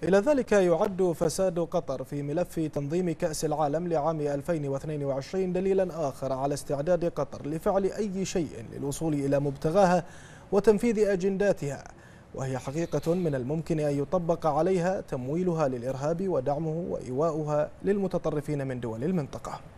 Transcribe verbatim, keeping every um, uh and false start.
إلى ذلك يعد فساد قطر في ملف تنظيم كأس العالم لعام ألفين واثنين وعشرين دليلا آخر على استعداد قطر لفعل أي شيء للوصول إلى مبتغاها وتنفيذ أجنداتها، وهي حقيقة من الممكن أن يطبق عليها تمويلها للإرهاب ودعمه وإيواؤها للمتطرفين من دول المنطقة.